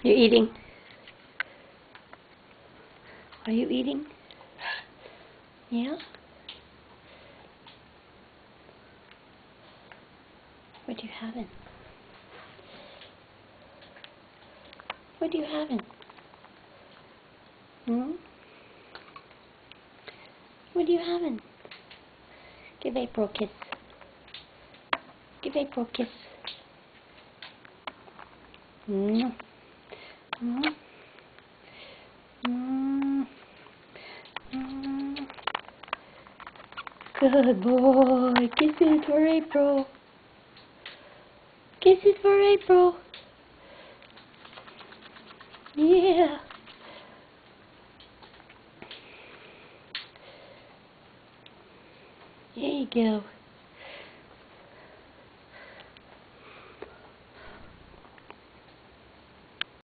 You eating? Are you eating? Yeah? What are you having? What are you having? Hmm? What are you having? Give April a kiss. Give April a kiss. Mm. Mm. Mm. Mm. Good boy. Kisses for April. Kisses for April. Yeah. There you go.